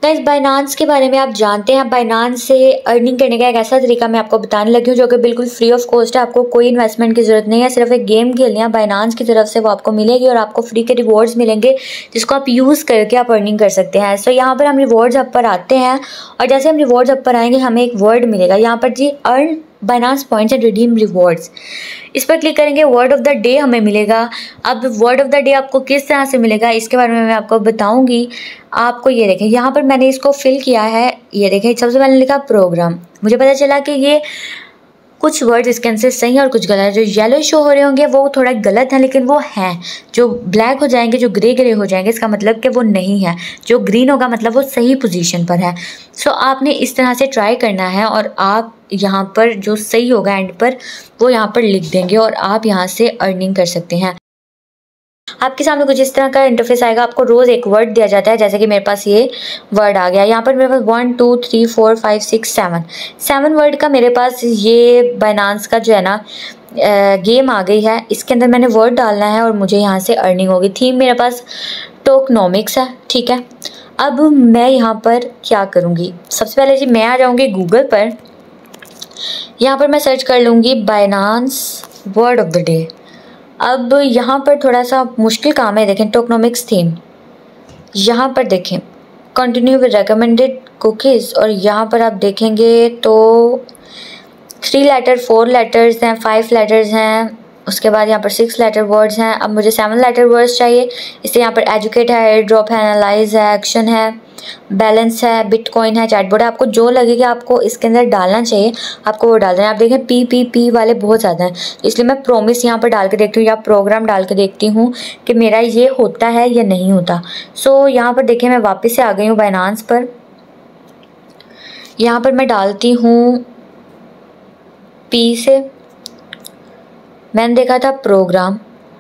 Guys Binance के बारे में आप जानते हैं, बाइनांस से अर्निंग करने का एक ऐसा तरीका मैं आपको बताने लगी हूँ जो कि बिल्कुल फ्री ऑफ कॉस्ट है। आपको कोई इन्वेस्टमेंट की ज़रूरत नहीं है, सिर्फ एक गेम खेलनी है, बाइनांस की तरफ से वो आपको मिलेगी और आपको फ्री के रिवॉर्ड्स मिलेंगे जिसको आप यूज़ करके आप अर्निंग कर सकते हैं। सो यहाँ पर हम रिवॉर्ड्स अप पर आते हैं और जैसे हम रिवॉर्ड्स अप पर आएंगे हमें एक वर्ड मिलेगा यहाँ पर जी, earn Binance points and redeem rewards. इस पर क्लिक करेंगे, वर्ड ऑफ द डे हमें मिलेगा। अब वर्ड ऑफ द डे आपको किस तरह से मिलेगा इसके बारे में मैं आपको बताऊंगी। आपको ये देखें, यहाँ पर मैंने इसको फिल किया है, ये देखें सबसे पहले लिखा प्रोग्राम। मुझे पता चला कि ये कुछ वर्ड्स इसके आंसर सही है और कुछ गलत है। जो येलो शो हो रहे होंगे वो थोड़ा गलत है लेकिन वो हैं। जो ब्लैक हो जाएंगे, जो ग्रे ग्रे हो जाएंगे, इसका मतलब कि वो नहीं है। जो ग्रीन होगा मतलब वो सही पोजीशन पर है। सो आपने इस तरह से ट्राई करना है और आप यहाँ पर जो सही होगा एंड पर वो यहाँ पर लिख देंगे और आप यहाँ से अर्निंग कर सकते हैं। आपके सामने कुछ इस तरह का इंटरफेस आएगा। आपको रोज़ एक वर्ड दिया जाता है, जैसे कि मेरे पास ये वर्ड आ गया। यहाँ पर मेरे पास 1 2 3 4 5 6 7 वर्ड का मेरे पास ये बाइनांस का जो है ना गेम आ गई है। इसके अंदर मैंने वर्ड डालना है और मुझे यहाँ से अर्निंग होगी। थीम मेरे पास टोकनॉमिक्स है, ठीक है। अब मैं यहाँ पर क्या करूँगी, सबसे पहले जी मैं आ जाऊँगी गूगल पर। यहाँ पर मैं सर्च कर लूँगी Binance word of the day. अब यहाँ पर थोड़ा सा मुश्किल काम है, देखें टोकनॉमिक्स थीम। यहाँ पर देखें कंटिन्यू विद रेकमेंडेड कुकीज़ और यहाँ पर आप देखेंगे तो 3 लेटर 4 लेटर्स हैं, 5 लेटर्स हैं, उसके बाद यहाँ पर 6 लेटर वर्ड्स हैं। अब मुझे 7 लेटर वर्ड्स चाहिए, इससे यहाँ पर एजुकेट है, एयर ड्रॉप है, एनालाइज है, एक्शन है, बैलेंस है, बिटकॉइन है, चैटबॉट है। आपको जो लगेगा आपको इसके अंदर डालना चाहिए आपको वो डाल देना। आप देखें पी वाले बहुत ज़्यादा हैं, इसलिए मैं प्रॉमिस यहाँ पर डाल के देखती हूँ या प्रोग्राम डाल के देखती हूँ कि मेरा ये होता है या नहीं होता। सो यहाँ पर देखें मैं वापस से आ गई हूँ बाइनांस पर। यहाँ पर मैं डालती हूँ पी से, मैंने देखा था प्रोग्राम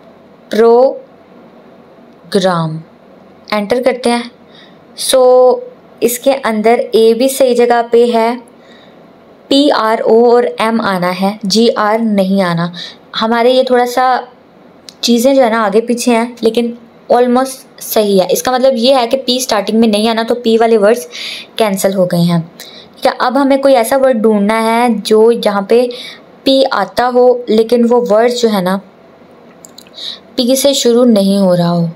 एंटर करते हैं। सो इसके अंदर ए भी सही जगह पे है, PRO और M आना है, GR नहीं आना। हमारे ये थोड़ा सा चीज़ें जो है ना आगे पीछे हैं लेकिन ऑलमोस्ट सही है। इसका मतलब ये है कि P स्टार्टिंग में नहीं आना, तो P वाले वर्ड्स कैंसिल हो गए हैं। क्या अब हमें कोई ऐसा वर्ड ढूंढना है जो जहाँ पे P आता हो लेकिन वो वर्ड जो है ना P से शुरू नहीं हो रहा हो।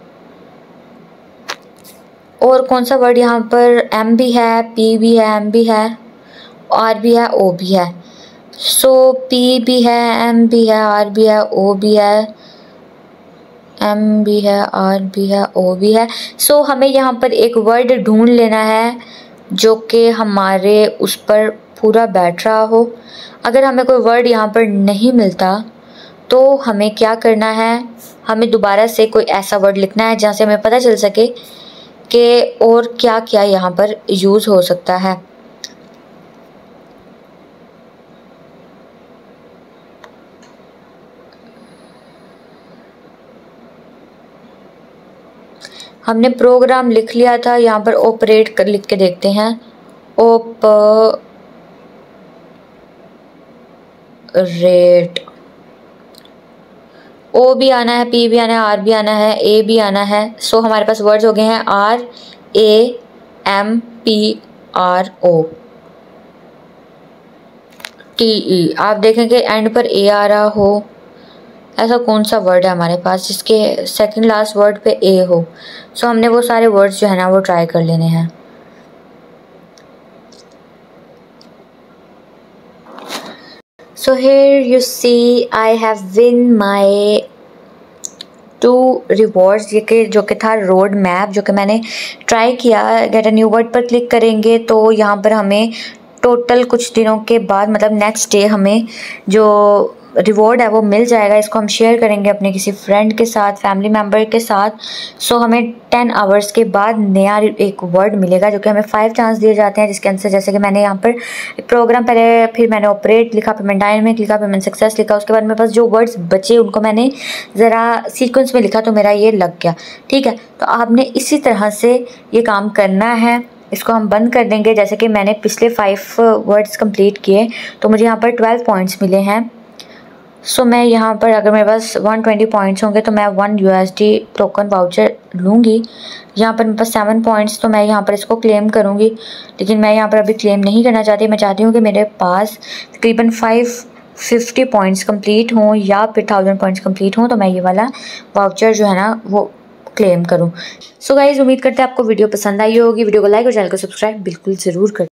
और कौन सा वर्ड यहाँ पर, M भी है, P भी है, M भी है, R भी है, O भी है। सो P भी है, M भी है, R भी है, O भी है, M भी है, R भी है, O भी है। सो हमें यहाँ पर एक वर्ड ढूंढ लेना है जो कि हमारे उस पर पूरा बैठ रहा हो। अगर हमें कोई वर्ड यहाँ पर नहीं मिलता तो हमें क्या करना है, हमें दोबारा से कोई ऐसा वर्ड लिखना है जहाँ से हमें पता चल सके कि और क्या क्या यहाँ पर यूज़ हो सकता है। हमने प्रोग्राम लिख लिया था, यहाँ पर ऑपरेट कर लिख के देखते हैं। ऑपरेट, O भी आना है, P भी आना है, R भी आना है, A भी आना है। सो हमारे पास वर्ड्स हो गए हैं RAMPROTE। आप देखें कि एंड पर A आ रहा हो। ऐसा कौन सा वर्ड है हमारे पास जिसके सेकंड लास्ट वर्ड पे A हो। सो हमने वो सारे वर्ड्स जो है ना वो ट्राई कर लेने हैं। So here you see I have win my 2 rewards, ये जो कि था रोड मैप जो कि मैंने ट्राई किया। गेट अ न्यू वर्ड पर क्लिक करेंगे तो यहाँ पर हमें टोटल कुछ दिनों के बाद मतलब नेक्स्ट डे हमें जो रिवॉर्ड है वो मिल जाएगा। इसको हम शेयर करेंगे अपने किसी फ्रेंड के साथ, फैमिली मेम्बर के साथ। सो हमें 10 आवर्स के बाद नया एक वर्ड मिलेगा जो कि हमें 5 चांस दिए जाते हैं, जिसके आंसर जैसे कि मैंने यहाँ पर प्रोग्राम पहले, फिर मैंने ऑपरेट लिखा, फिर मैंने डायनेमिक लिखा, फिर मैंने सक्सेस लिखा। उसके बाद मेरे पास जो वर्ड्स बचे उनको मैंने ज़रा सीक्वेंस में लिखा तो मेरा ये लग गया, ठीक है। तो आपने इसी तरह से ये काम करना है। इसको हम बंद कर देंगे। जैसे कि मैंने पिछले 5 वर्ड्स कंप्लीट किए तो मुझे यहाँ पर 12 पॉइंट्स मिले हैं। सो मैं यहाँ पर अगर मेरे पास 120 पॉइंट्स होंगे तो मैं 1 USD टोकन वाउचर लूँगी। यहाँ पर मेरे पास 7 पॉइंट्स, तो मैं यहाँ पर इसको क्लेम करूँगी, लेकिन मैं यहाँ पर अभी क्लेम नहीं करना चाहती। मैं चाहती हूँ कि मेरे पास तकरीबन 550 पॉइंट्स कंप्लीट हों या फिर 1000 पॉइंट्स कंप्लीट हों, तो मैं ये वाला वाउचर जो है ना वो क्लेम करूँ। सो गाइज़, उम्मीद करते हैं आपको वीडियो पसंद आई होगी। वीडियो को लाइक और चैनल को सब्सक्राइब बिल्कुल ज़रूर करें।